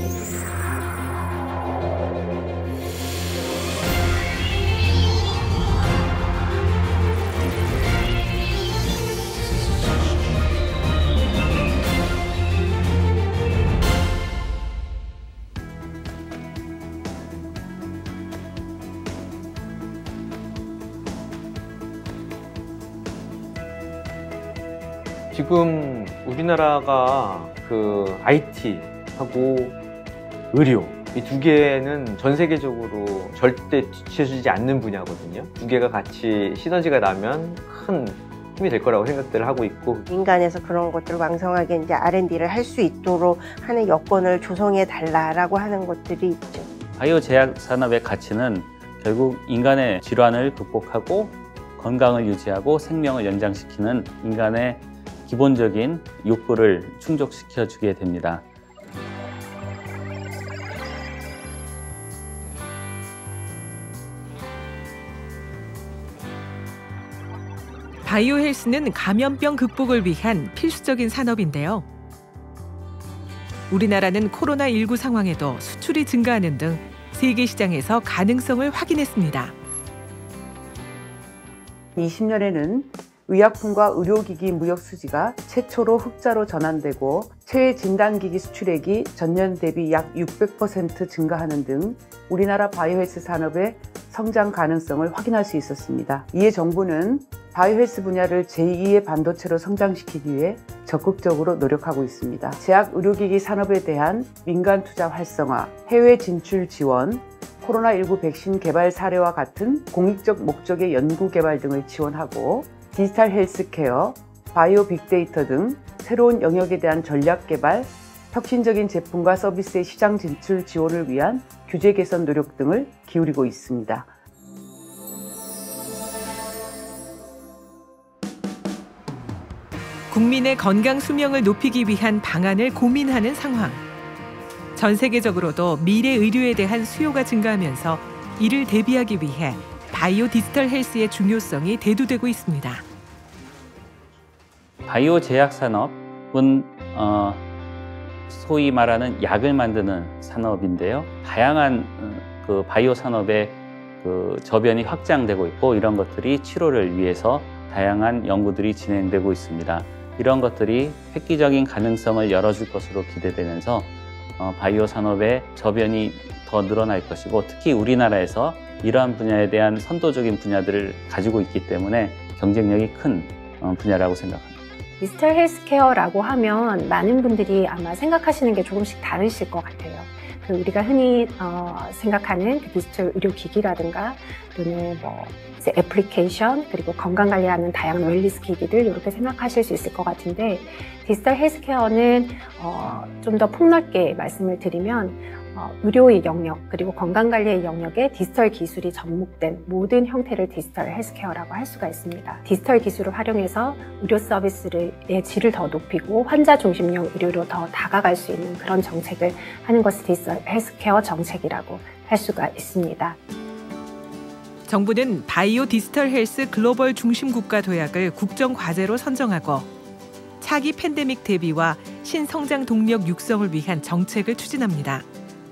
지금 우리나라가 그 IT하고 의료 이 두 개는 전 세계적으로 절대 뒤처지지 않는 분야거든요. 두 개가 같이 시너지가 나면 큰 힘이 될 거라고 생각들을 하고 있고, 민간에서 그런 것들을 왕성하게 이제 R&D를 할 수 있도록 하는 여건을 조성해 달라라고 하는 것들이 있죠. 바이오 제약 산업의 가치는 결국 인간의 질환을 극복하고 건강을 유지하고 생명을 연장시키는 인간의 기본적인 욕구를 충족시켜 주게 됩니다. 바이오 헬스는 감염병 극복을 위한 필수적인 산업인데요. 우리나라는 코로나19 상황에도 수출이 증가하는 등 세계 시장에서 가능성을 확인했습니다. 20년에는 의약품과 의료기기 무역 수지가 최초로 흑자로 전환되고 체외 진단기기 수출액이 전년 대비 약 600% 증가하는 등 우리나라 바이오헬스 산업의 성장 가능성을 확인할 수 있었습니다. 이에 정부는 바이오헬스 분야를 제2의 반도체로 성장시키기 위해 적극적으로 노력하고 있습니다. 제약 의료기기 산업에 대한 민간 투자 활성화, 해외 진출 지원, 코로나19 백신 개발 사례와 같은 공익적 목적의 연구 개발 등을 지원하고 디지털 헬스케어, 바이오 빅데이터 등 새로운 영역에 대한 전략 개발, 혁신적인 제품과 서비스의 시장 진출 지원을 위한 규제 개선 노력 등을 기울이고 있습니다. 국민의 건강 수명을 높이기 위한 방안을 고민하는 상황. 전 세계적으로도 미래 의료에 대한 수요가 증가하면서 이를 대비하기 위해 바이오 디지털 헬스의 중요성이 대두되고 있습니다. 바이오 제약 산업은 소위 말하는 약을 만드는 산업인데요. 다양한 그 바이오 산업의 그 저변이 확장되고 있고, 이런 것들이 치료를 위해서 다양한 연구들이 진행되고 있습니다. 이런 것들이 획기적인 가능성을 열어줄 것으로 기대되면서 바이오 산업의 저변이 더 늘어날 것이고, 특히 우리나라에서 이러한 분야에 대한 선도적인 분야들을 가지고 있기 때문에 경쟁력이 큰 분야라고 생각합니다. 디지털 헬스케어라고 하면 많은 분들이 아마 생각하시는 게 조금씩 다르실 것 같아요. 우리가 흔히 생각하는 그 디지털 의료기기라든가 또는 뭐 애플리케이션, 그리고 건강관리하는 다양한 웰니스 기기들, 이렇게 생각하실 수 있을 것 같은데, 디지털 헬스케어는 좀 더 폭넓게 말씀을 드리면 의료의 영역, 그리고 건강관리의 영역에 디지털 기술이 접목된 모든 형태를 디지털 헬스케어라고 할 수가 있습니다. 디지털 기술을 활용해서 의료 서비스의 질을 더 높이고 환자 중심형 의료로 더 다가갈 수 있는 그런 정책을 하는 것이 디지털 헬스케어 정책이라고 할 수가 있습니다. 정부는 바이오 디지털 헬스 글로벌 중심 국가 도약을 국정 과제로 선정하고 차기 팬데믹 대비와 신성장 동력 육성을 위한 정책을 추진합니다.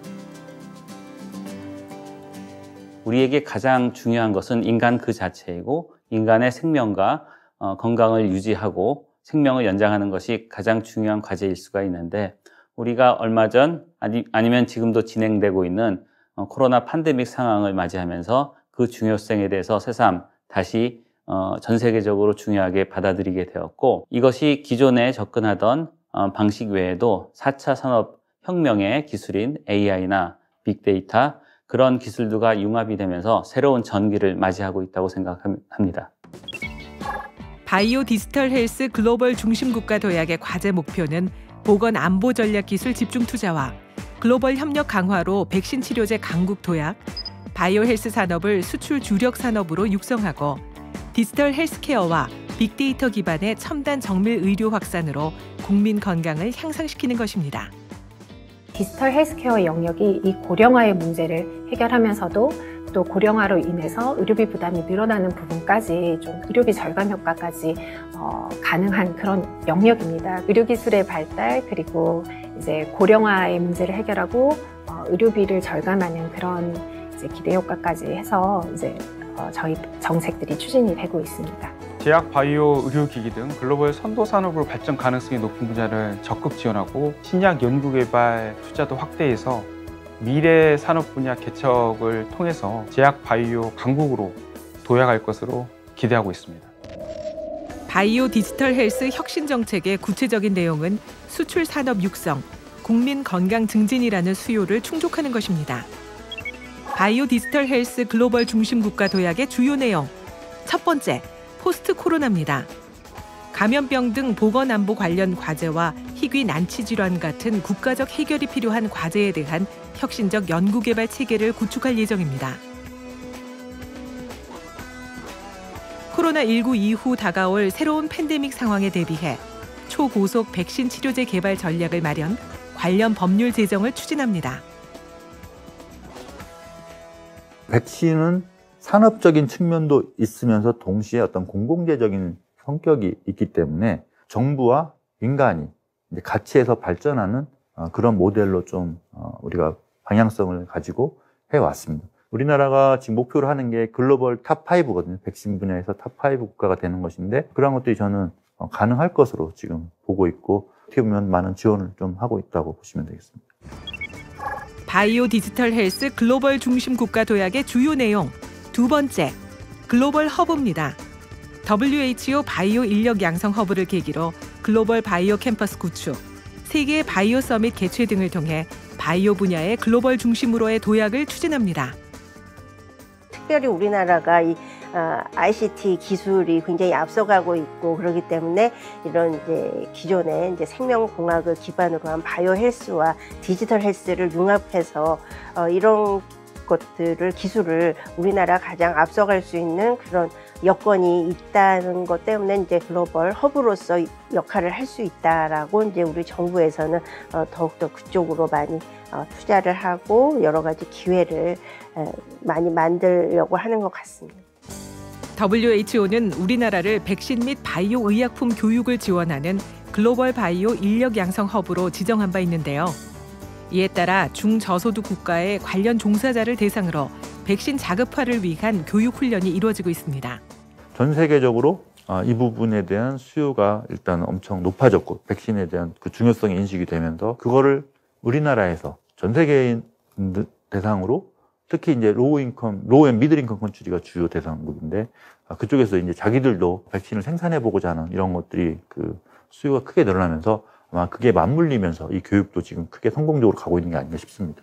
우리에게 가장 중요한 것은 인간 그 자체이고, 인간의 생명과 건강을 유지하고 생명을 연장하는 것이 가장 중요한 과제일 수가 있는데, 우리가 얼마 전 아니면 지금도 진행되고 있는 코로나 팬데믹 상황을 맞이하면서 그 중요성에 대해서 새삼 다시 전 세계적으로 중요하게 받아들이게 되었고, 이것이 기존에 접근하던 방식 외에도 4차 산업혁명의 기술인 AI나 빅데이터, 그런 기술들과 융합이 되면서 새로운 전기를 맞이하고 있다고 생각합니다. 바이오 디지털 헬스 글로벌 중심 국가 도약의 과제 목표는 보건 안보 전략 기술 집중 투자와 글로벌 협력 강화로 백신 치료제 강국 도약, 바이오 헬스 산업을 수출 주력 산업으로 육성하고 디지털 헬스케어와 빅데이터 기반의 첨단 정밀 의료 확산으로 국민 건강을 향상시키는 것입니다. 디지털 헬스케어 영역이 이 고령화의 문제를 해결하면서도 또 고령화로 인해서 의료비 부담이 늘어나는 부분까지 좀 의료비 절감 효과까지 가능한 그런 영역입니다. 의료기술의 발달 그리고 이제 고령화의 문제를 해결하고 의료비를 절감하는 그런 이제 기대 효과까지 해서 이제 저희 정책들이 추진이 되고 있습니다. 제약, 바이오, 의료기기 등 글로벌 선도 산업으로 발전 가능성이 높은 분야를 적극 지원하고 신약 연구개발 투자도 확대해서 미래 산업 분야 개척을 통해서 제약, 바이오 강국으로 도약할 것으로 기대하고 있습니다. 바이오 디지털 헬스 혁신 정책의 구체적인 내용은 수출 산업 육성, 국민 건강 증진이라는 수요를 충족하는 것입니다. 바이오 디지털 헬스 글로벌 중심 국가 도약의 주요 내용. 첫 번째, 포스트 코로나입니다. 감염병 등 보건 안보 관련 과제와 희귀 난치 질환 같은 국가적 해결이 필요한 과제에 대한 혁신적 연구 개발 체계를 구축할 예정입니다. 코로나19 이후 다가올 새로운 팬데믹 상황에 대비해 초고속 백신 치료제 개발 전략을 마련, 관련 법률 제정을 추진합니다. 백신은 산업적인 측면도 있으면서 동시에 어떤 공공재적인 성격이 있기 때문에 정부와 민간이 이제 같이 해서 발전하는 그런 모델로 좀 우리가 방향성을 가지고 해왔습니다. 우리나라가 지금 목표로 하는 게 글로벌 탑5거든요. 백신 분야에서 탑5 국가가 되는 것인데 그런 것들이 저는 가능할 것으로 지금 보고 있고 어떻게 보면 많은 지원을 좀 하고 있다고 보시면 되겠습니다. 바이오 디지털 헬스 글로벌 중심 국가 도약의 주요 내용. 두 번째, 글로벌 허브입니다. WHO 바이오 인력 양성 허브를 계기로 글로벌 바이오 캠퍼스 구축, 세계 바이오 서밋 개최 등을 통해 바이오 분야의 글로벌 중심으로의 도약을 추진합니다. 특별히 우리나라가 이 ICT 기술이 굉장히 앞서가고 있고 그렇기 때문에 이런 이제 기존의 이제 생명공학을 기반으로 한 바이오 헬스와 디지털 헬스를 융합해서 이런 것들을 기술을 우리나라 가장 앞서갈 수 있는 그런 여건이 있다는 것 때문에 이제 글로벌 허브로서 역할을 할 수 있다라고 이제 우리 정부에서는 더욱더 그쪽으로 많이 투자를 하고 여러 가지 기회를 많이 만들려고 하는 것 같습니다. WHO는 우리나라를 백신 및 바이오 의약품 교육을 지원하는 글로벌 바이오 인력 양성 허브로 지정한 바 있는데요. 이에 따라 중저소득 국가의 관련 종사자를 대상으로 백신 자급화를 위한 교육 훈련이 이루어지고 있습니다. 전 세계적으로 이 부분에 대한 수요가 일단 엄청 높아졌고 백신에 대한 그 중요성이 인식이 되면서 그거를 우리나라에서 전 세계인 대상으로 특히 이제 로우 앤 미들 인컴 컨트리가 주요 대상국인데 그쪽에서 이제 자기들도 백신을 생산해 보고자 하는 이런 것들이 그 수요가 크게 늘어나면서 아마 그게 맞물리면서 이 교육도 지금 크게 성공적으로 가고 있는 게 아닌가 싶습니다.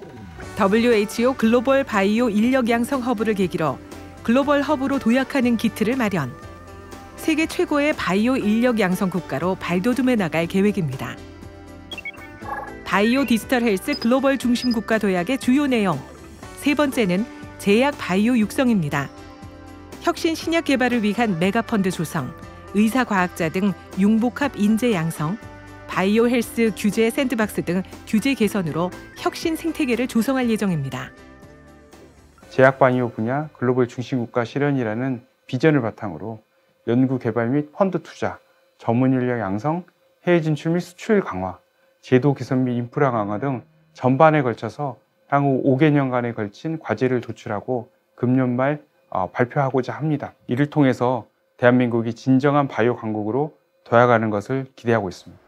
WHO 글로벌 바이오 인력 양성 허브를 계기로 글로벌 허브로 도약하는 기틀을 마련. 세계 최고의 바이오 인력 양성 국가로 발돋움해 나갈 계획입니다. 바이오 디지털 헬스 글로벌 중심 국가 도약의 주요 내용. 세 번째는 제약 바이오 육성입니다. 혁신 신약 개발을 위한 메가펀드 조성, 의사 과학자 등 융복합 인재 양성, 바이오 헬스 규제 샌드박스 등 규제 개선으로 혁신 생태계를 조성할 예정입니다. 제약 바이오 분야 글로벌 중심국가 실현이라는 비전을 바탕으로 연구 개발 및 펀드 투자, 전문 인력 양성, 해외 진출 및 수출 강화, 제도 개선 및 인프라 강화 등 전반에 걸쳐서 향후 5개년간에 걸친 과제를 도출하고 금년 말 발표하고자 합니다. 이를 통해서 대한민국이 진정한 바이오 강국으로 도약하는 것을 기대하고 있습니다.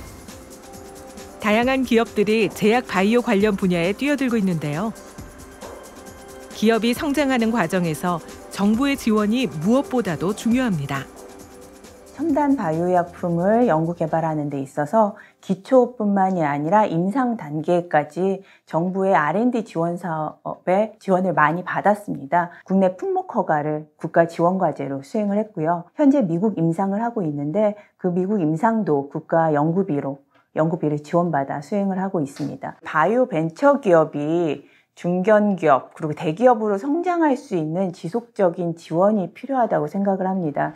다양한 기업들이 제약 바이오 관련 분야에 뛰어들고 있는데요. 기업이 성장하는 과정에서 정부의 지원이 무엇보다도 중요합니다. 첨단 바이오약품을 연구 개발하는 데 있어서 기초뿐만이 아니라 임상 단계까지 정부의 R&D 지원 사업에 지원을 많이 받았습니다. 국내 품목 허가를 국가 지원 과제로 수행을 했고요. 현재 미국 임상을 하고 있는데 그 미국 임상도 국가 연구비를 지원받아 수행을 하고 있습니다. 바이오 벤처 기업이 중견기업 그리고 대기업으로 성장할 수 있는 지속적인 지원이 필요하다고 생각을 합니다.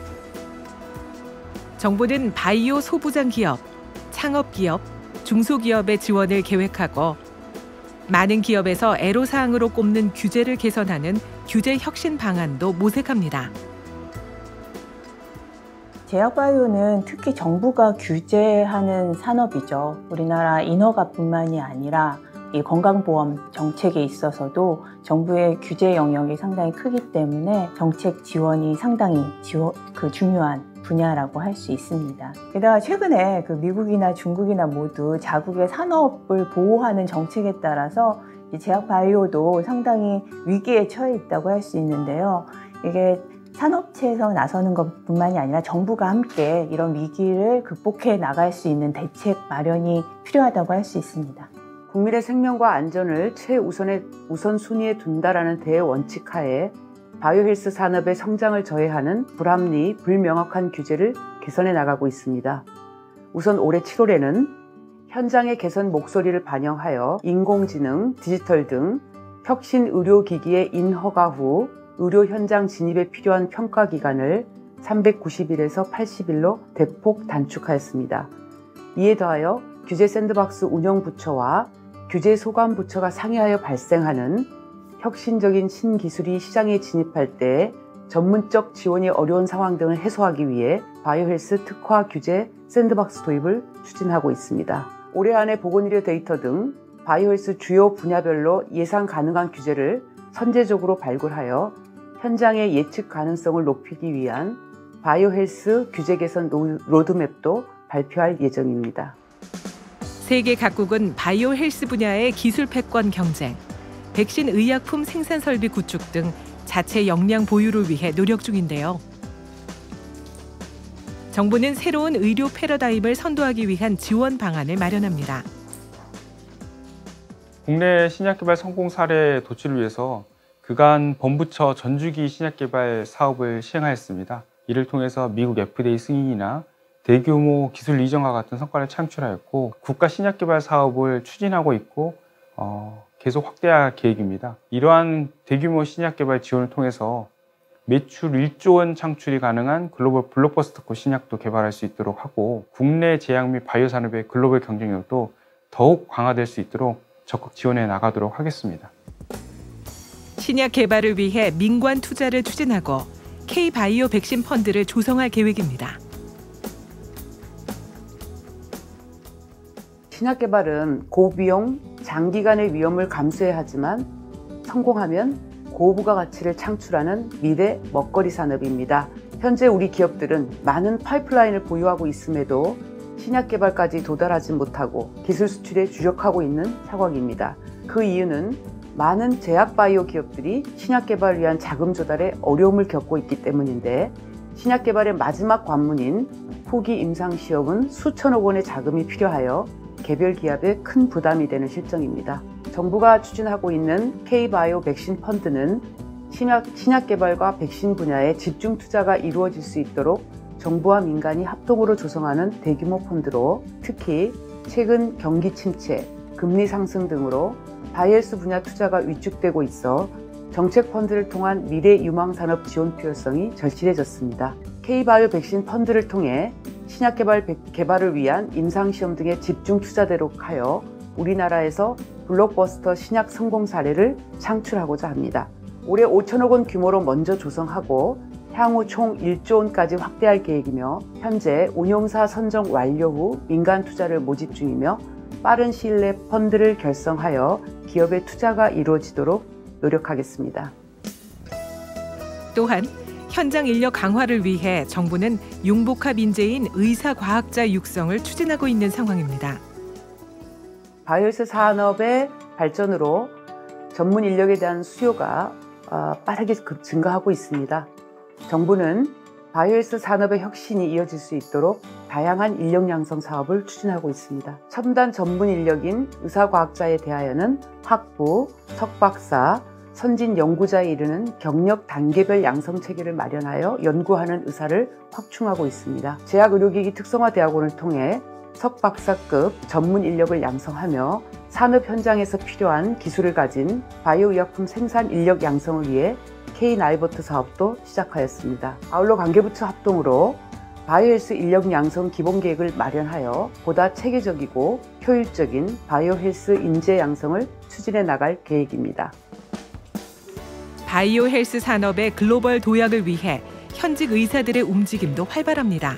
정부는 바이오 소부장 기업, 창업기업, 중소기업의 지원을 계획하고 많은 기업에서 애로사항으로 꼽는 규제를 개선하는 규제 혁신 방안도 모색합니다. 제약바이오는 특히 정부가 규제하는 산업이죠. 우리나라 인허가뿐만이 아니라 이 건강보험 정책에 있어서도 정부의 규제 영역이 상당히 크기 때문에 정책 지원이 상당히 중요한 분야라고 할 수 있습니다. 게다가 최근에 미국이나 중국이나 모두 자국의 산업을 보호하는 정책에 따라서 이 제약바이오도 상당히 위기에 처해 있다고 할 수 있는데요. 이게 산업체에서 나서는 것뿐만이 아니라 정부가 함께 이런 위기를 극복해 나갈 수 있는 대책 마련이 필요하다고 할 수 있습니다. 국민의 생명과 안전을 최우선의 우선순위에 둔다라는 대원칙 하에 바이오헬스 산업의 성장을 저해하는 불합리, 불명확한 규제를 개선해 나가고 있습니다. 우선 올해 7월에는 현장의 개선 목소리를 반영하여 인공지능, 디지털 등 혁신 의료기기의 인허가 후 의료 현장 진입에 필요한 평가 기간을 390일에서 80일로 대폭 단축하였습니다. 이에 더하여 규제 샌드박스 운영부처와 규제 소관부처가 상의하여 발생하는 혁신적인 신기술이 시장에 진입할 때 전문적 지원이 어려운 상황 등을 해소하기 위해 바이오헬스 특화 규제 샌드박스 도입을 추진하고 있습니다. 올해 안에 보건의료 데이터 등 바이오헬스 주요 분야별로 예상 가능한 규제를 선제적으로 발굴하여 현장의 예측 가능성을 높이기 위한 바이오헬스 규제 개선 로드맵도 발표할 예정입니다. 세계 각국은 바이오 헬스 분야의 기술 패권 경쟁, 백신 의약품 생산 설비 구축 등 자체 역량 보유를 위해 노력 중인데요. 정부는 새로운 의료 패러다임을 선도하기 위한 지원 방안을 마련합니다. 국내 신약개발 성공 사례 도출을 위해서 그간 범부처 전주기 신약개발 사업을 시행하였습니다. 이를 통해서 미국 FDA 승인이나 대규모 기술 이전과 같은 성과를 창출하였고 국가 신약개발 사업을 추진하고 있고 계속 확대할 계획입니다. 이러한 대규모 신약개발 지원을 통해서 매출 1조 원 창출이 가능한 글로벌 블록버스터급 신약도 개발할 수 있도록 하고 국내 제약 및 바이오 산업의 글로벌 경쟁력도 더욱 강화될 수 있도록 적극 지원해 나가도록 하겠습니다. 신약 개발을 위해 민관 투자를 추진하고 K-바이오 백신 펀드를 조성할 계획입니다. 신약 개발은 고비용, 장기간의 위험을 감수해야 하지만 성공하면 고부가 가치를 창출하는 미래 먹거리 산업입니다. 현재 우리 기업들은 많은 파이프라인을 보유하고 있음에도 신약 개발까지 도달하지 못하고 기술 수출에 주력하고 있는 상황입니다. 그 이유는 많은 제약 바이오 기업들이 신약 개발을 위한 자금 조달에 어려움을 겪고 있기 때문인데 신약 개발의 마지막 관문인 후기 임상 시험은 수천억 원의 자금이 필요하여 개별 기업에 큰 부담이 되는 실정입니다. 정부가 추진하고 있는 K-바이오 백신 펀드는 신약 개발과 백신 분야에 집중 투자가 이루어질 수 있도록 정부와 민간이 합동으로 조성하는 대규모 펀드로 특히 최근 경기 침체, 금리 상승 등으로 바이오헬스 분야 투자가 위축되고 있어 정책 펀드를 통한 미래 유망 산업 지원 필요성이 절실해졌습니다. K-바이오 백신 펀드를 통해 신약 개발을 위한 임상시험 등에 집중 투자되도록 하여 우리나라에서 블록버스터 신약 성공 사례를 창출하고자 합니다. 올해 5천억 원 규모로 먼저 조성하고 향후 총 1조 원까지 확대할 계획이며 현재 운용사 선정 완료 후 민간 투자를 모집 중이며 빠른 시일 내 펀드를 결성하여 기업의 투자가 이루어지도록 노력하겠습니다. 또한 현장 인력 강화를 위해 정부는 융복합 인재인 의사과학자 육성을 추진하고 있는 상황입니다. 바이오헬스 산업의 발전으로 전문 인력에 대한 수요가 빠르게 증가하고 있습니다. 정부는 바이오헬스 산업의 혁신이 이어질 수 있도록 다양한 인력 양성 사업을 추진하고 있습니다. 첨단 전문 인력인 의사과학자에 대하여는 학부, 석박사, 선진 연구자에 이르는 경력 단계별 양성 체계를 마련하여 연구하는 의사를 확충하고 있습니다. 제약의료기기 특성화대학원을 통해 석박사급 전문 인력을 양성하며 산업 현장에서 필요한 기술을 가진 바이오 의약품 생산 인력 양성을 위해 K-나이버트 사업도 시작하였습니다. 아울러 관계부처 합동으로 바이오헬스 인력 양성 기본계획을 마련하여 보다 체계적이고 효율적인 바이오헬스 인재 양성을 추진해 나갈 계획입니다. 바이오 헬스 산업의 글로벌 도약을 위해 현직 의사들의 움직임도 활발합니다.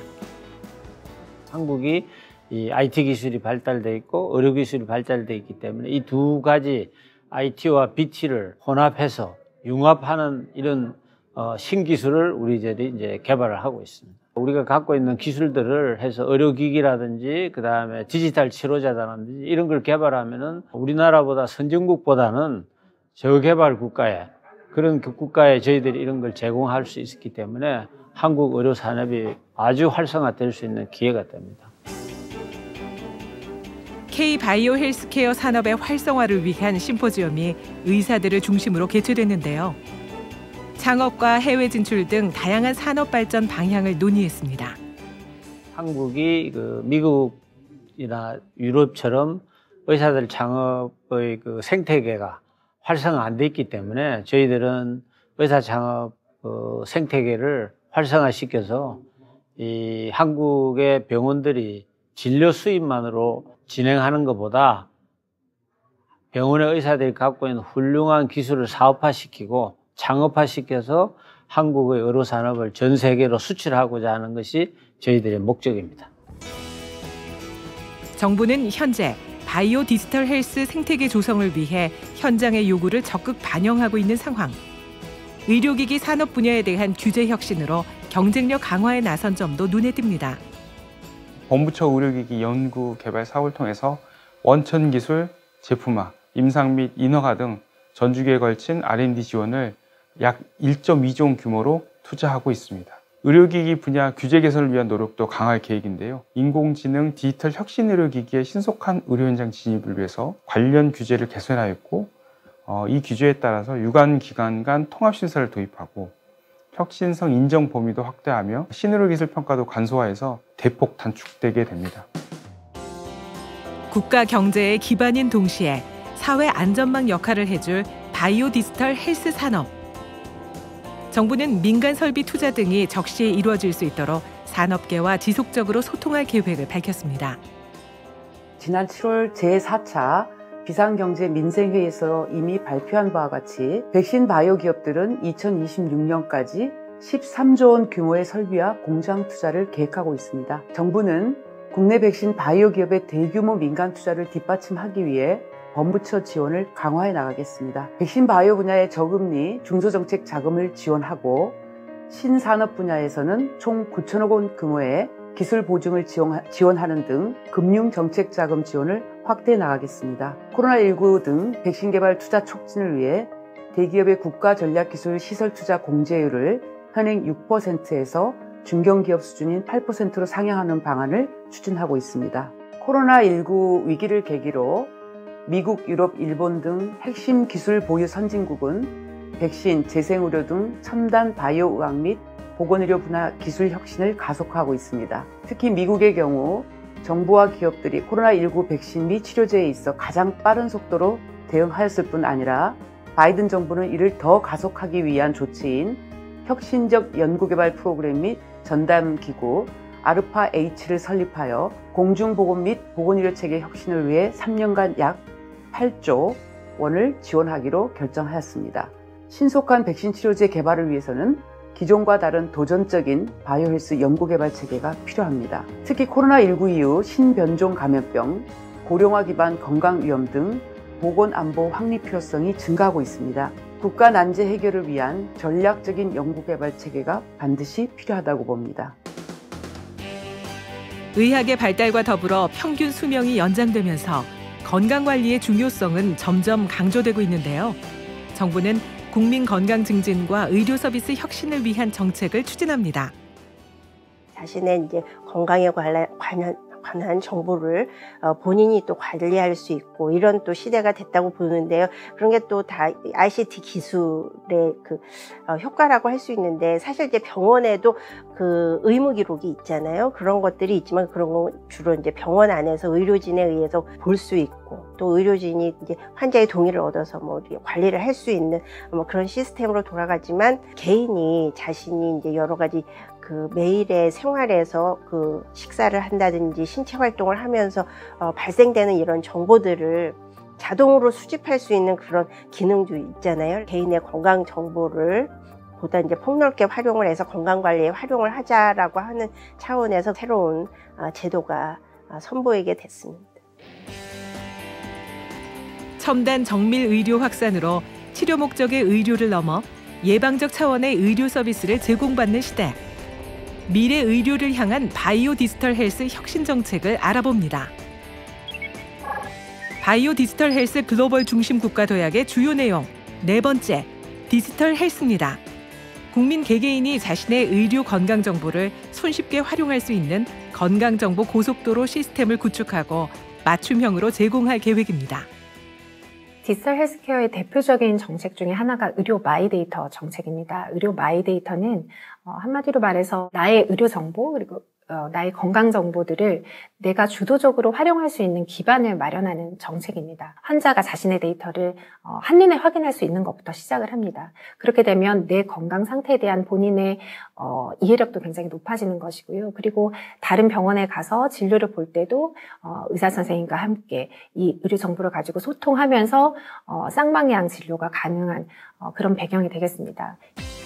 한국이 이 IT 기술이 발달돼 있고 의료 기술이 발달돼 있기 때문에 이 두 가지 IT와 BT를 혼합해서 융합하는 이런 신기술을 우리들이 이제 개발을 하고 있습니다. 우리가 갖고 있는 기술들을 해서 의료기기라든지 그다음에 디지털 치료자라든지 이런 걸 개발하면은 우리나라보다 선진국보다는 저개발 국가에 그런 국가에 저희들이 이런 걸 제공할 수 있기 때문에 한국 의료 산업이 아주 활성화될 수 있는 기회가 됩니다. K-바이오 헬스케어 산업의 활성화를 위한 심포지엄이 의사들을 중심으로 개최됐는데요. 창업과 해외 진출 등 다양한 산업 발전 방향을 논의했습니다. 한국이 미국이나 유럽처럼 의사들 창업의 생태계가 활성화 안 돼 있기 때문에 저희들은 의사 창업 생태계를 활성화시켜서 이 한국의 병원들이 진료 수입만으로 진행하는 것보다 병원의 의사들이 갖고 있는 훌륭한 기술을 사업화시키고 창업화시켜서 한국의 의료 산업을 전 세계로 수출하고자 하는 것이 저희들의 목적입니다. 정부는 현재 바이오 디지털 헬스 생태계 조성을 위해 현장의 요구를 적극 반영하고 있는 상황. 의료기기 산업 분야에 대한 규제 혁신으로 경쟁력 강화에 나선 점도 눈에 띕니다. 본부처 의료기기 연구 개발 사업을 통해서 원천 기술, 제품화, 임상 및 인허가 등 전주기에 걸친 R&D 지원을 약 1.2조 규모로 투자하고 있습니다. 의료기기 분야 규제 개선을 위한 노력도 강화할 계획인데요. 인공지능 디지털 혁신 의료기기의 신속한 의료 현장 진입을 위해서 관련 규제를 개선하였고 이 규제에 따라서 유관기관 간 통합심사를 도입하고 혁신성 인정 범위도 확대하며 신의료기술 평가도 간소화해서 대폭 단축되게 됩니다. 국가 경제의 기반인 동시에 사회 안전망 역할을 해줄 바이오 디지털 헬스 산업. 정부는 민간 설비 투자 등이 적시에 이루어질 수 있도록 산업계와 지속적으로 소통할 계획을 밝혔습니다. 지난 7월 제4차 비상경제민생회의에서 이미 발표한 바와 같이 백신 바이오 기업들은 2026년까지 13조 원 규모의 설비와 공장 투자를 계획하고 있습니다. 정부는 국내 백신 바이오 기업의 대규모 민간 투자를 뒷받침하기 위해 본부처 지원을 강화해 나가겠습니다. 백신 바이오 분야의 저금리, 중소정책 자금을 지원하고 신산업 분야에서는 총 9천억 원 규모의 기술 보증을 지원하는 등 금융정책 자금 지원을 확대해 나가겠습니다. 코로나19 등 백신 개발 투자 촉진을 위해 대기업의 국가 전략기술 시설 투자 공제율을 현행 6%에서 중견기업 수준인 8%로 상향하는 방안을 추진하고 있습니다. 코로나19 위기를 계기로 미국, 유럽, 일본 등 핵심 기술 보유 선진국은 백신, 재생의료 등 첨단 바이오 의학 및 보건의료 분야 기술 혁신을 가속화하고 있습니다. 특히 미국의 경우 정부와 기업들이 코로나19 백신 및 치료제에 있어 가장 빠른 속도로 대응하였을 뿐 아니라 바이든 정부는 이를 더 가속하기 위한 조치인 혁신적 연구개발 프로그램 및 전담기구 아르파-H를 설립하여 공중보건 및 보건의료체계 혁신을 위해 3년간 약 8조 원을 지원하기로 결정하였습니다. 신속한 백신 치료제 개발을 위해서는 기존과 다른 도전적인 바이오 헬스 연구개발 체계가 필요합니다. 특히 코로나19 이후 신변종 감염병, 고령화 기반 건강 위험 등 보건 안보 확립 필요성이 증가하고 있습니다. 국가 난제 해결을 위한 전략적인 연구개발 체계가 반드시 필요하다고 봅니다. 의학의 발달과 더불어 평균 수명이 연장되면서 건강관리의 중요성은 점점 강조되고 있는데요. 정부는 국민 건강 증진과 의료 서비스 혁신을 위한 정책을 추진합니다. 자신의 이제 건강에 관한 정보를 본인이 또 관리할 수 있고 이런 또 시대가 됐다고 보는데요. 그런 게 또 다 ICT 기술의 효과라고 할 수 있는데 사실 이제 병원에도 의무 기록이 있잖아요. 그런 것들이 있지만 그런 건 주로 이제 병원 안에서 의료진에 의해서 볼 수 있고 또 의료진이 이제 환자의 동의를 얻어서 관리를 할 수 있는 그런 시스템으로 돌아가지만 개인이 자신이 이제 여러 가지 매일의 생활에서 식사를 한다든지 신체 활동을 하면서 발생되는 이런 정보들을 자동으로 수집할 수 있는 그런 기능도 있잖아요. 개인의 건강 정보를 보다 이제 폭넓게 활용을 해서 건강관리에 활용을 하자라고 하는 차원에서 새로운 제도가 선보이게 됐습니다. 첨단 정밀 의료 확산으로 치료 목적의 의료를 넘어 예방적 차원의 의료 서비스를 제공받는 시대. 미래 의료를 향한 바이오 디지털 헬스 혁신 정책을 알아봅니다. 바이오 디지털 헬스 글로벌 중심 국가 도약의 주요 내용 4번째, 디지털 헬스입니다. 국민 개개인이 자신의 의료 건강 정보를 손쉽게 활용할 수 있는 건강정보 고속도로 시스템을 구축하고 맞춤형으로 제공할 계획입니다. 디지털 헬스케어의 대표적인 정책 중에 하나가 의료 마이데이터 정책입니다. 의료 마이데이터는 한마디로 말해서 나의 의료 정보 그리고 나의 건강 정보들을 내가 주도적으로 활용할 수 있는 기반을 마련하는 정책입니다. 환자가 자신의 데이터를 한눈에 확인할 수 있는 것부터 시작을 합니다. 그렇게 되면 내 건강 상태에 대한 본인의 이해력도 굉장히 높아지는 것이고요. 그리고 다른 병원에 가서 진료를 볼 때도 의사 선생님과 함께 이 의료 정보를 가지고 소통하면서 쌍방향 진료가 가능한 그런 배경이 되겠습니다.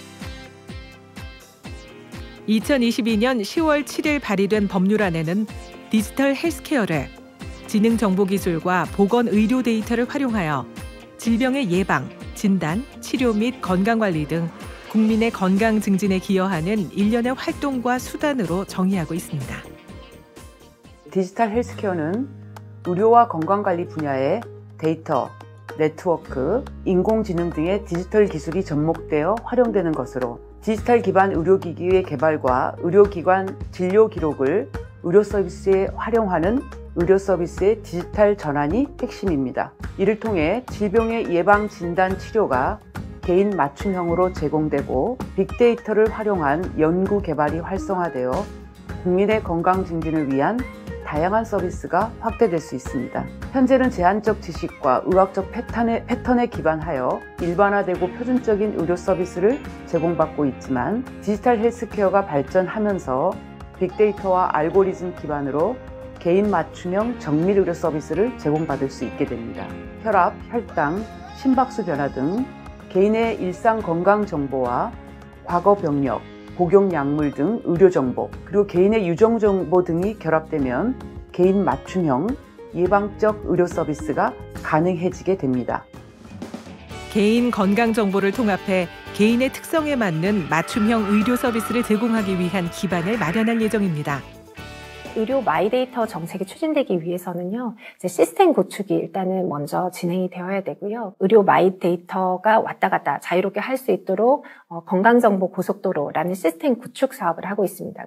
2022년 10월 7일 발의된 법률안에는 디지털 헬스케어를 지능정보기술과 보건의료 데이터를 활용하여 질병의 예방, 진단, 치료 및 건강관리 등 국민의 건강 증진에 기여하는 일련의 활동과 수단으로 정의하고 있습니다. 디지털 헬스케어는 의료와 건강관리 분야의 데이터, 네트워크, 인공지능 등의 디지털 기술이 접목되어 활용되는 것으로 디지털 기반 의료기기의 개발과 의료기관 진료 기록을 의료 서비스에 활용하는 의료 서비스의 디지털 전환이 핵심입니다. 이를 통해 질병의 예방, 진단, 치료가 개인 맞춤형으로 제공되고 빅데이터를 활용한 연구 개발이 활성화되어 국민의 건강 증진을 위한 다양한 서비스가 확대될 수 있습니다. 현재는 제한적 지식과 의학적 패턴에 기반하여 일반화되고 표준적인 의료 서비스를 제공받고 있지만 디지털 헬스케어가 발전하면서 빅데이터와 알고리즘 기반으로 개인 맞춤형 정밀 의료 서비스를 제공받을 수 있게 됩니다. 혈압, 혈당, 심박수 변화 등 개인의 일상 건강 정보와 과거 병력, 복용 약물 등 의료 정보, 그리고 개인의 유정 정보 등이 결합되면 개인 맞춤형 예방적 의료 서비스가 가능해지게 됩니다. 개인 건강 정보를 통합해 개인의 특성에 맞는 맞춤형 의료 서비스를 제공하기 위한 기반을 마련할 예정입니다. 의료 마이데이터 정책이 추진되기 위해서는요, 이제 시스템 구축이 일단은 먼저 진행이 되어야 되고요. 의료 마이데이터가 왔다 갔다 자유롭게 할 수 있도록 건강정보 고속도로라는 시스템 구축 사업을 하고 있습니다.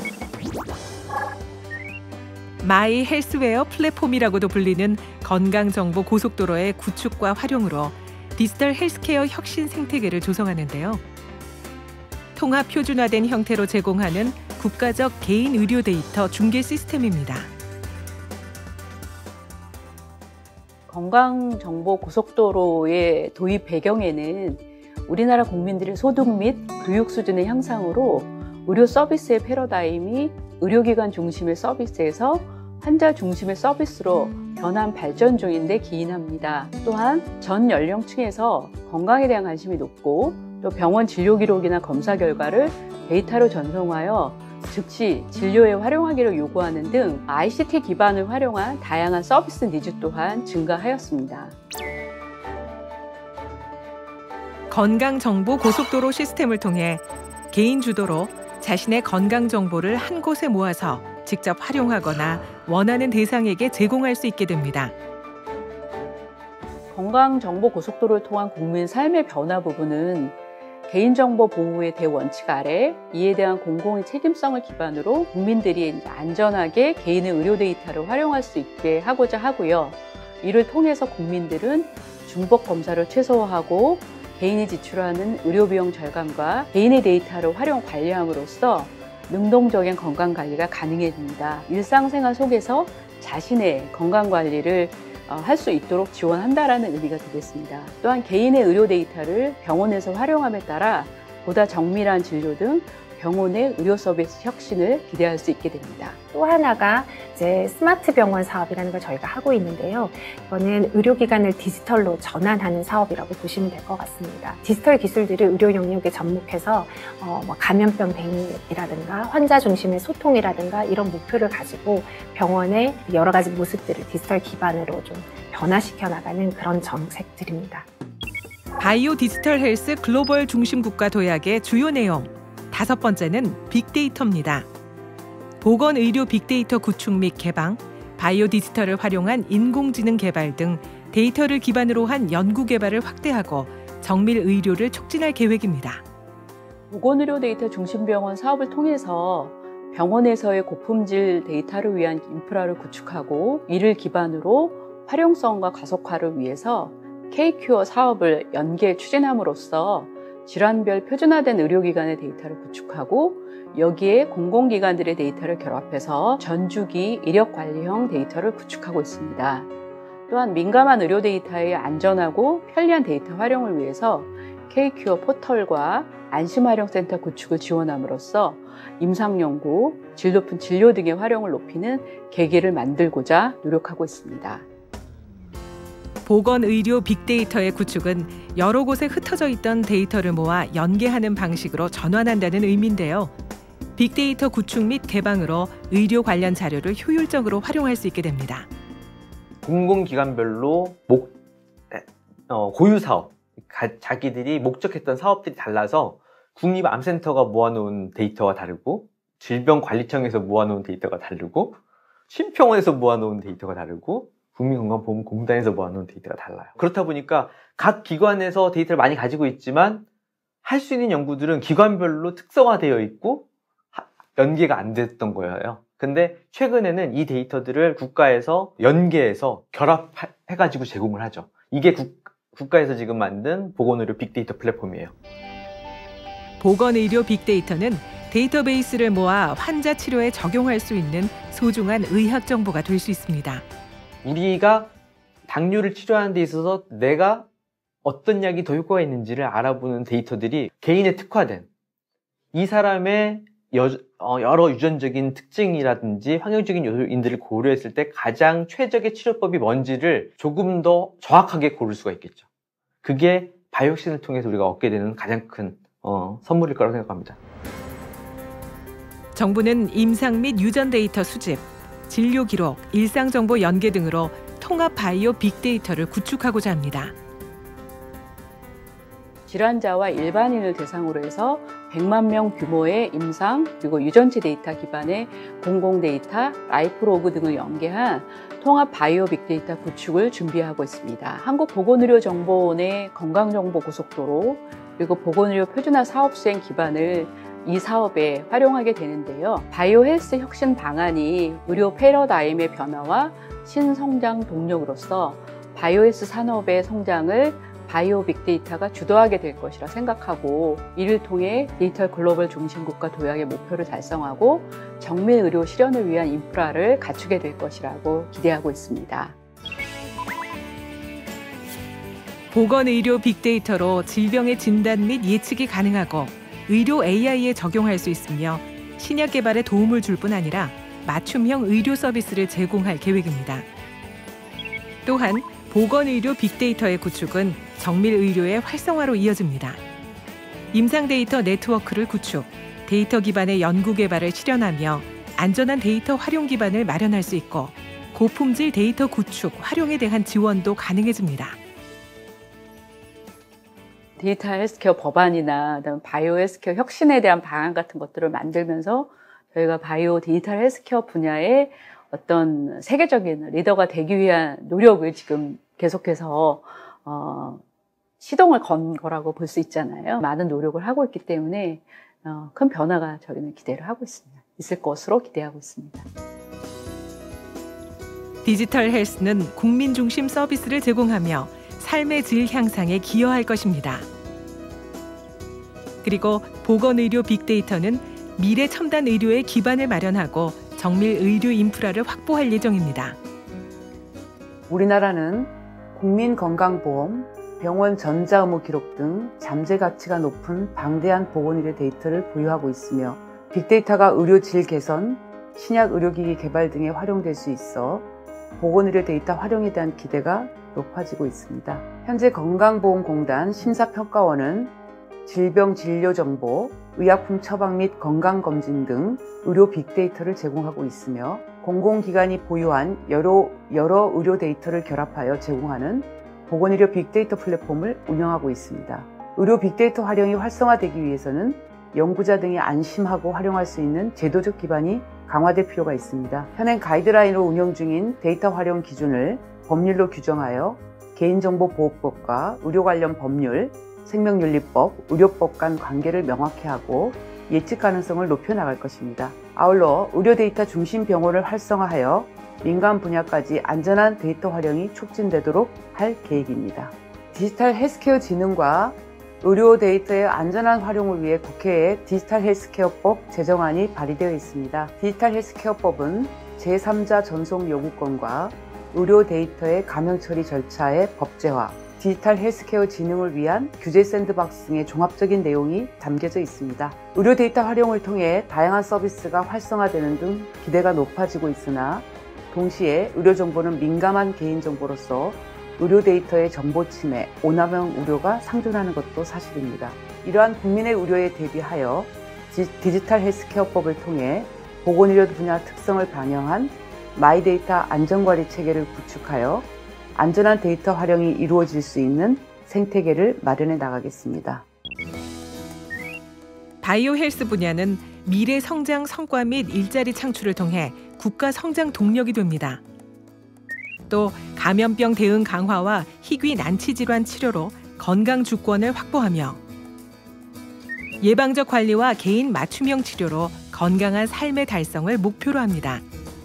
마이 헬스웨어 플랫폼이라고도 불리는 건강정보 고속도로의 구축과 활용으로 디지털 헬스케어 혁신 생태계를 조성하는데요. 통합 표준화된 형태로 제공하는 국가적 개인 의료 데이터 중개 시스템입니다. 건강정보 고속도로의 도입 배경에는 우리나라 국민들의 소득 및 교육 수준의 향상으로 의료 서비스의 패러다임이 의료기관 중심의 서비스에서 환자 중심의 서비스로 변환 발전 중인데 기인합니다. 또한 전 연령층에서 건강에 대한 관심이 높고 또 병원 진료 기록이나 검사 결과를 데이터로 전송하여 즉시 진료에 활용하기를 요구하는 등 ICT 기반을 활용한 다양한 서비스 니즈 또한 증가하였습니다. 건강정보 고속도로 시스템을 통해 개인 주도로 자신의 건강 정보를 한 곳에 모아서 직접 활용하거나 원하는 대상에게 제공할 수 있게 됩니다. 건강정보 고속도로를 통한 국민 삶의 변화 부분은 개인정보 보호의 대원칙 아래 이에 대한 공공의 책임성을 기반으로 국민들이 안전하게 개인의 의료 데이터를 활용할 수 있게 하고자 하고요. 이를 통해서 국민들은 중복 검사를 최소화하고 개인이 지출하는 의료비용 절감과 개인의 데이터를 활용 관리함으로써 능동적인 건강관리가 가능해집니다. 일상생활 속에서 자신의 건강관리를 할 수 있도록 지원한다는 의미가 되겠습니다. 또한 개인의 의료 데이터를 병원에서 활용함에 따라 보다 정밀한 진료 등 병원의 의료 서비스 혁신을 기대할 수 있게 됩니다. 또 하나가 이제 스마트 병원 사업이라는 걸 저희가 하고 있는데요. 이거는 의료기관을 디지털로 전환하는 사업이라고 보시면 될 것 같습니다. 디지털 기술들을 의료 영역에 접목해서 감염병 대응이라든가 환자 중심의 소통이라든가 이런 목표를 가지고 병원의 여러 가지 모습들을 디지털 기반으로 좀 변화시켜 나가는 그런 정책들입니다. 바이오 디지털 헬스 글로벌 중심 국가 도약의 주요 내용. 5번째는 빅데이터입니다. 보건의료 빅데이터 구축 및 개방, 바이오 디지털을 활용한 인공지능 개발 등 데이터를 기반으로 한 연구 개발을 확대하고 정밀 의료를 촉진할 계획입니다. 보건의료 데이터 중심병원 사업을 통해서 병원에서의 고품질 데이터를 위한 인프라를 구축하고 이를 기반으로 활용성과 가속화를 위해서 K-큐어 사업을 연계 추진함으로써 질환별 표준화된 의료기관의 데이터를 구축하고 여기에 공공기관들의 데이터를 결합해서 전주기 이력관리형 데이터를 구축하고 있습니다. 또한 민감한 의료 데이터의 안전하고 편리한 데이터 활용을 위해서 K-큐어 포털과 안심활용센터 구축을 지원함으로써 임상연구, 질 높은 진료 등의 활용을 높이는 계기를 만들고자 노력하고 있습니다. 보건의료 빅데이터의 구축은 여러 곳에 흩어져 있던 데이터를 모아 연계하는 방식으로 전환한다는 의미인데요. 빅데이터 구축 및 개방으로 의료 관련 자료를 효율적으로 활용할 수 있게 됩니다. 공공기관별로 고유 사업, 자기들이 목적했던 사업들이 달라서 국립암센터가 모아놓은 데이터와 다르고 질병관리청에서 모아놓은 데이터가 다르고 심평원에서 모아놓은 데이터가 다르고 국민건강보험공단에서 모아놓은 데이터가 달라요. 그렇다 보니까 각 기관에서 데이터를 많이 가지고 있지만 할 수 있는 연구들은 기관별로 특성화되어 있고 연계가 안 됐던 거예요. 근데 최근에는 이 데이터들을 국가에서 연계해서 결합해가지고 제공을 하죠. 이게 국가에서 지금 만든 보건의료 빅데이터 플랫폼이에요. 보건의료 빅데이터는 데이터베이스를 모아 환자 치료에 적용할 수 있는 소중한 의학 정보가 될 수 있습니다. 우리가 당뇨를 치료하는 데 있어서 내가 어떤 약이 더 효과가 있는지를 알아보는 데이터들이 개인에 특화된 이 사람의 여러 유전적인 특징이라든지 환경적인 요인들을 고려했을 때 가장 최적의 치료법이 뭔지를 조금 더 정확하게 고를 수가 있겠죠. 그게 바이오혁신을 통해서 우리가 얻게 되는 가장 큰 선물일 거라고 생각합니다. 정부는 임상 및 유전 데이터 수집, 진료 기록, 일상 정보 연계 등으로 통합 바이오 빅데이터를 구축하고자 합니다. 질환자와 일반인을 대상으로 해서 100만 명 규모의 임상 그리고 유전체 데이터 기반의 공공 데이터, 라이프로그 등을 연계한 통합 바이오 빅데이터 구축을 준비하고 있습니다. 한국보건의료정보원의 건강정보고속도로 그리고 보건의료 표준화 사업 수행 기반을 이 사업에 활용하게 되는데요. 바이오 헬스 혁신 방안이 의료 패러다임의 변화와 신성장 동력으로서 바이오 헬스 산업의 성장을 바이오 빅데이터가 주도하게 될 것이라 생각하고 이를 통해 디지털 글로벌 중심국가 도약의 목표를 달성하고 정밀 의료 실현을 위한 인프라를 갖추게 될 것이라고 기대하고 있습니다. 보건의료 빅데이터로 질병의 진단 및 예측이 가능하고 의료 AI에 적용할 수 있으며 신약 개발에 도움을 줄 뿐 아니라 맞춤형 의료 서비스를 제공할 계획입니다. 또한 보건의료 빅데이터의 구축은 정밀의료의 활성화로 이어집니다. 임상 데이터 네트워크를 구축, 데이터 기반의 연구 개발을 실현하며 안전한 데이터 활용 기반을 마련할 수 있고 고품질 데이터 구축, 활용에 대한 지원도 가능해집니다. 디지털 헬스케어 법안이나 바이오 헬스케어 혁신에 대한 방안 같은 것들을 만들면서 저희가 바이오 디지털 헬스케어 분야의 어떤 세계적인 리더가 되기 위한 노력을 지금 계속해서 시동을 건 거라고 볼 수 있잖아요. 많은 노력을 하고 있기 때문에 큰 변화가 저희는 기대를 하고 있습니다. 있을 것으로 기대하고 있습니다. 디지털 헬스는 국민 중심 서비스를 제공하며 삶의 질 향상에 기여할 것입니다. 그리고 보건의료 빅데이터는 미래 첨단 의료의 기반을 마련하고 정밀 의료 인프라를 확보할 예정입니다. 우리나라는 국민건강보험, 병원 전자의무 기록 등 잠재 가치가 높은 방대한 보건의료 데이터를 보유하고 있으며 빅데이터가 의료 질 개선, 신약 의료기기 개발 등에 활용될 수 있어 보건의료 데이터 활용에 대한 기대가 높아지고 있습니다. 현재 건강보험공단 심사평가원은 질병진료정보, 의약품 처방 및 건강검진 등 의료 빅데이터를 제공하고 있으며 공공기관이 보유한 여러 의료 데이터를 결합하여 제공하는 보건의료 빅데이터 플랫폼을 운영하고 있습니다. 의료 빅데이터 활용이 활성화되기 위해서는 연구자 등이 안심하고 활용할 수 있는 제도적 기반이 강화될 필요가 있습니다. 현행 가이드라인으로 운영 중인 데이터 활용 기준을 법률로 규정하여 개인정보보호법과 의료 관련 법률, 생명윤리법, 의료법 간 관계를 명확히 하고 예측 가능성을 높여나갈 것입니다. 아울러 의료 데이터 중심 병원을 활성화하여 민간 분야까지 안전한 데이터 활용이 촉진되도록 할 계획입니다. 디지털 헬스케어 진흥과 의료 데이터의 안전한 활용을 위해 국회에 디지털 헬스케어법 제정안이 발의되어 있습니다. 디지털 헬스케어법은 제3자 전송 요구권과 의료 데이터의 감형 처리 절차의 법제화, 디지털 헬스케어 진흥을 위한 규제 샌드박스 등의 종합적인 내용이 담겨져 있습니다. 의료 데이터 활용을 통해 다양한 서비스가 활성화되는 등 기대가 높아지고 있으나 동시에 의료 정보는 민감한 개인정보로서 의료 데이터의 정보 침해, 오남용 우려가 상존하는 것도 사실입니다. 이러한 국민의 의료에 대비하여 디지털 헬스케어법을 통해 보건의료 분야 특성을 반영한 마이데이터 안전관리 체계를 구축하여 안전한 데이터 활용이 이루어질 수 있는 생태계를 마련해 나가겠습니다. 바이오 헬스 분야는 미래 성장 성과 및 일자리 창출을 통해 국가 성장 동력이 됩니다. 또 감염병 대응 강화와 희귀 난치 질환 치료로 건강 주권을 확보하며 예방적 관리와 개인 맞춤형 치료로 건강한 삶의 달성을 목표로 합니다.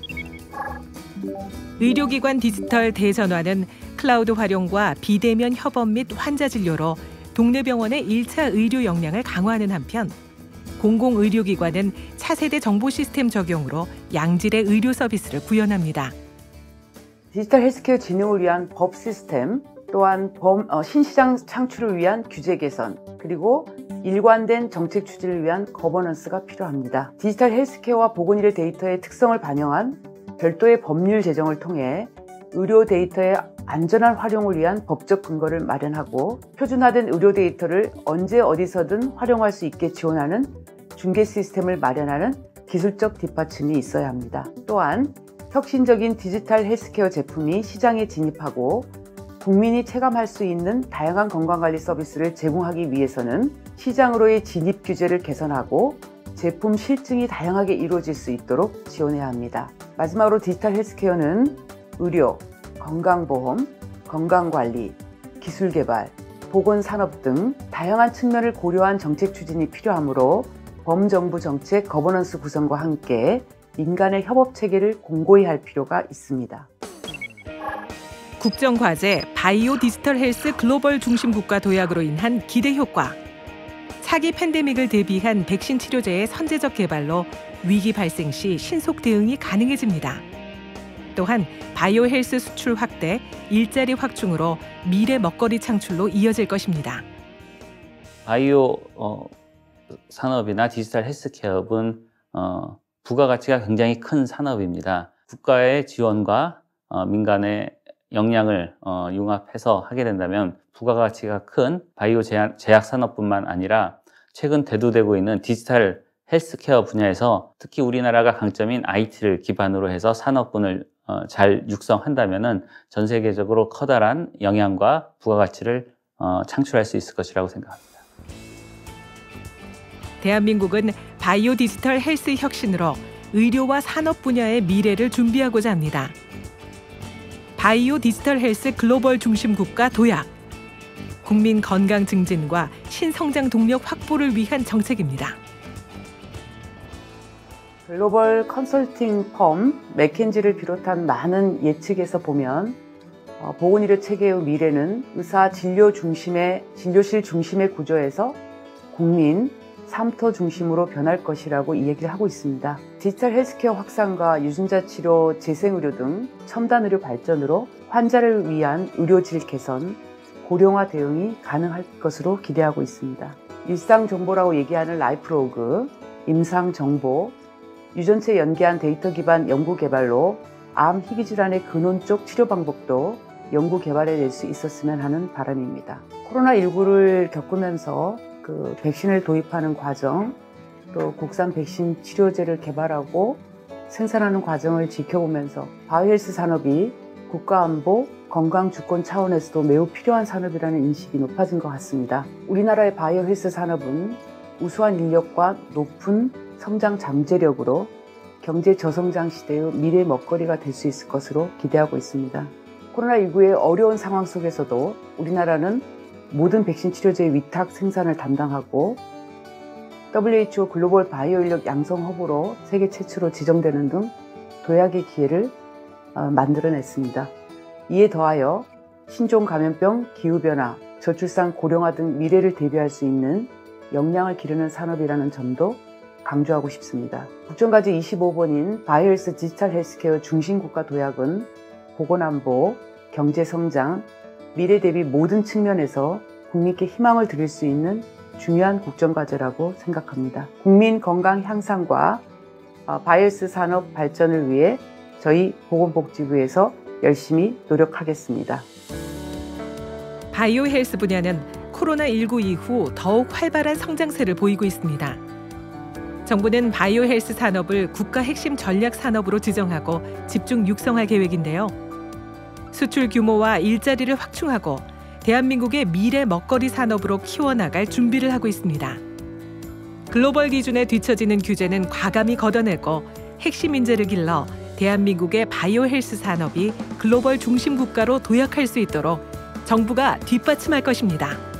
의료기관 디지털 대전환은 클라우드 활용과 비대면 협업 및 환자 진료로 동네 병원의 1차 의료 역량을 강화하는 한편 공공의료기관은 차세대 정보 시스템 적용으로 양질의 의료 서비스를 구현합니다. 디지털 헬스케어 진흥을 위한 법 시스템, 또한 신시장 창출을 위한 규제 개선, 그리고 일관된 정책 추진을 위한 거버넌스가 필요합니다. 디지털 헬스케어와 보건의료 데이터의 특성을 반영한 별도의 법률 제정을 통해 의료 데이터의 안전한 활용을 위한 법적 근거를 마련하고 표준화된 의료 데이터를 언제 어디서든 활용할 수 있게 지원하는 중개 시스템을 마련하는 기술적 뒷받침이 있어야 합니다. 또한 혁신적인 디지털 헬스케어 제품이 시장에 진입하고 국민이 체감할 수 있는 다양한 건강관리 서비스를 제공하기 위해서는 시장으로의 진입 규제를 개선하고 제품 실증이 다양하게 이루어질 수 있도록 지원해야 합니다. 마지막으로 디지털 헬스케어는 의료, 건강보험, 건강관리, 기술개발, 보건산업 등 다양한 측면을 고려한 정책 추진이 필요하므로 범정부 정책 거버넌스 구성과 함께 민간의 협업 체계를 공고히 할 필요가 있습니다. 국정과제 바이오 디지털 헬스 글로벌 중심 국가 도약으로 인한 기대 효과. 차기 팬데믹을 대비한 백신 치료제의 선제적 개발로 위기 발생 시 신속 대응이 가능해집니다. 또한 바이오 헬스 수출 확대, 일자리 확충으로 미래 먹거리 창출로 이어질 것입니다. 바이오 산업이나 디지털 헬스케어는 부가가치가 굉장히 큰 산업입니다. 국가의 지원과 민간의 역량을 융합해서 하게 된다면 부가가치가 큰 바이오 제약 산업뿐만 아니라 최근 대두되고 있는 디지털 헬스케어 분야에서 특히 우리나라가 강점인 IT를 기반으로 해서 산업군을 잘 육성한다면 전 세계적으로 커다란 영향과 부가가치를 창출할 수 있을 것이라고 생각합니다. 대한민국은 바이오 디지털 헬스 혁신으로 의료와 산업 분야의 미래를 준비하고자 합니다. 바이오 디지털 헬스 글로벌 중심 국가 도약. 국민 건강 증진과 신성장 동력 확보를 위한 정책입니다. 글로벌 컨설팅 펌 맥켄지를 비롯한 많은 예측에서 보면 보건의료 체계의 미래는 의사 진료실 중심의 구조에서 국민, 삶터 중심으로 변할 것이라고 이야기를 하고 있습니다. 디지털 헬스케어 확산과 유전자 치료, 재생의료 등 첨단 의료 발전으로 환자를 위한 의료질 개선, 고령화 대응이 가능할 것으로 기대하고 있습니다. 일상 정보라고 얘기하는 라이프로그, 임상 정보, 유전체 연계한 데이터 기반 연구 개발로 암 희귀 질환의 근원적 치료 방법도 연구 개발해낼 수 있었으면 하는 바람입니다. 코로나19를 겪으면서 그 백신을 도입하는 과정, 또 국산 백신 치료제를 개발하고 생산하는 과정을 지켜보면서 바이오헬스 산업이 국가안보, 건강주권 차원에서도 매우 필요한 산업이라는 인식이 높아진 것 같습니다. 우리나라의 바이오헬스 산업은 우수한 인력과 높은 성장 잠재력으로 경제 저성장 시대의 미래 먹거리가 될 수 있을 것으로 기대하고 있습니다. 코로나19의 어려운 상황 속에서도 우리나라는 모든 백신 치료제의 위탁 생산을 담당하고 WHO 글로벌 바이오 인력 양성 허브로 세계 최초로 지정되는 등 도약의 기회를 만들어냈습니다. 이에 더하여 신종 감염병, 기후변화, 저출산 고령화 등 미래를 대비할 수 있는 역량을 기르는 산업이라는 점도 강조하고 싶습니다. 국정과제 25번인 바이오헬스 디지털 헬스케어 중심국가 도약은 보건안보, 경제성장, 미래 대비 모든 측면에서 국민께 희망을 드릴 수 있는 중요한 국정과제라고 생각합니다. 국민 건강 향상과 바이오헬스 산업 발전을 위해 저희 보건복지부에서 열심히 노력하겠습니다. 바이오 헬스 분야는 코로나19 이후 더욱 활발한 성장세를 보이고 있습니다. 정부는 바이오 헬스 산업을 국가 핵심 전략 산업으로 지정하고 집중 육성할 계획인데요. 수출 규모와 일자리를 확충하고 대한민국의 미래 먹거리 산업으로 키워나갈 준비를 하고 있습니다. 글로벌 기준에 뒤처지는 규제는 과감히 걷어내고 핵심 인재를 길러 대한민국의 바이오 헬스 산업이 글로벌 중심 국가로 도약할 수 있도록 정부가 뒷받침할 것입니다.